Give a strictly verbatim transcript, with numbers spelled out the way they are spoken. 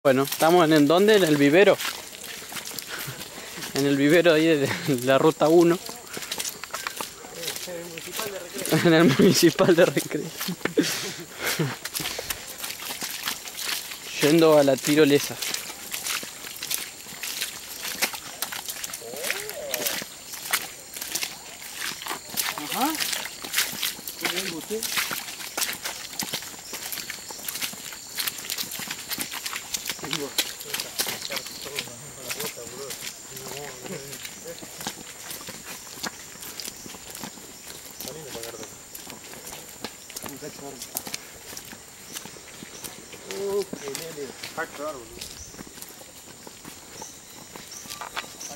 Bueno, estamos en, ¿en dónde? En el vivero. En el vivero ahí de la ruta uno. En el municipal de Recreo. Yendo a la tirolesa. Ajá. ¿Qué bien usted? Oh, qué nene.